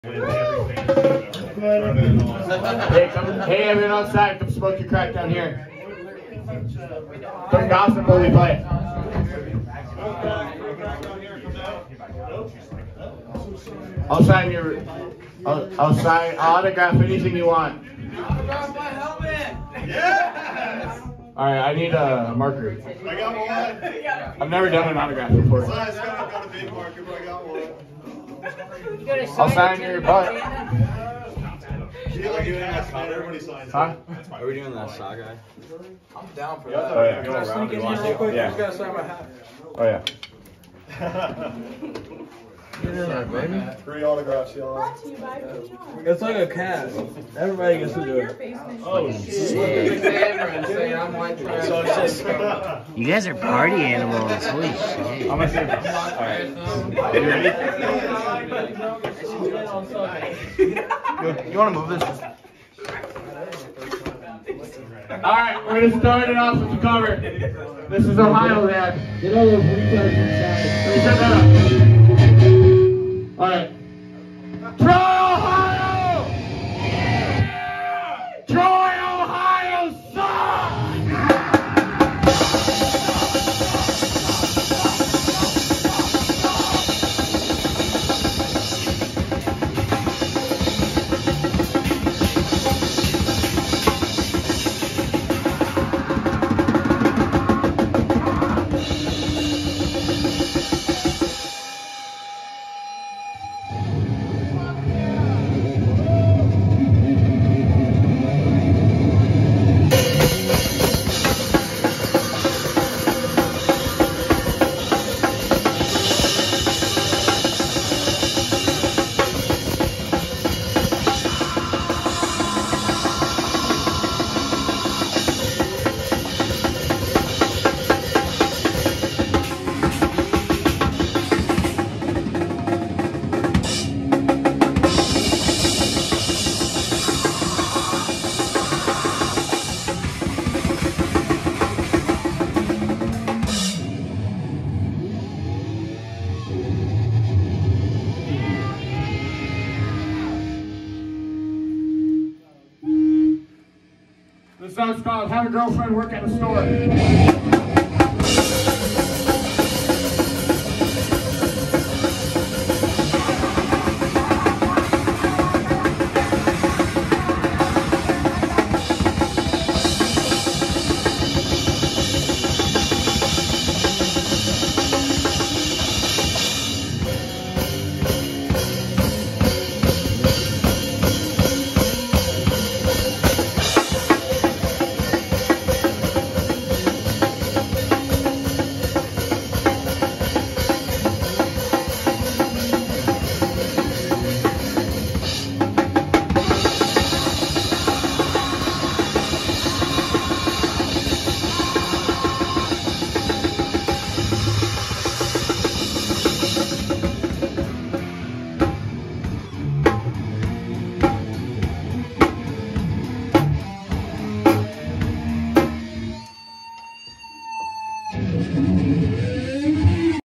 Hey, everyone outside, come smoke your crack down here. Don't gossip while we play. I'll sign I'll sign, I'll autograph anything you want. Autograph my helmet! Yes! Alright, I need a marker. I got one. I've never done an autograph before. I've got a big marker, but I got one. I'll sign your butt. Everybody signs. Huh? Are we doing that Sockeye? I'm down for that. Oh, yeah. You want to round it? Yeah. I gotta sign my hat. Oh yeah. Free autographs, y'all. It's like a cast. Everybody gets to do it. Oh, shit. You guys are party animals. Holy shit. I'm gonna say this. Alright. You wanna move this? Alright, we're gonna start it off with the cover. This is Ohio, Dad. Get all those retards inside. Let me set that up. Alright. Troy, Ohio! Troy, Ohio sucks! The song's called Have a Girlfriend Work at a Store.